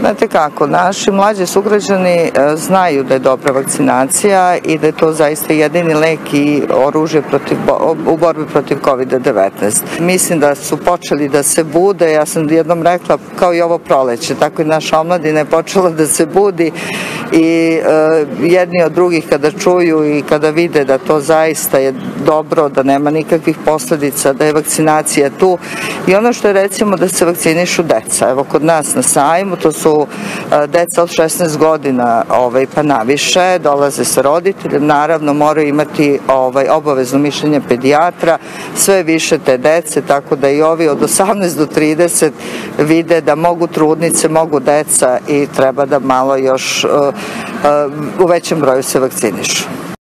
Znate kako, naši mlađi sugrađani znaju da je dobra vakcinacija i da je to zaista jedini lek i oružje u borbi protiv COVID-19. Mislim da su počeli da se bude, ja sam jednom rekla, kao i ovo proleće, tako i naša omladina je počela da se budi i jedni od drugih kada čuju i kada vide da to zaista je dobro, da nema nikakvih posledica, da je vakcinacija tu i ono što je recimo da se vakcinišu deca. Evo kod nas na sajmu, to su deca od 16 godina pa naviše, dolaze sa roditeljem, naravno moraju imati obavezno mišljenje pedijatra, sve više te dece, tako da i ovi od 18 do 30 vide da mogu trudnice, mogu deca i treba da malo još u većem broju se vakcinišu.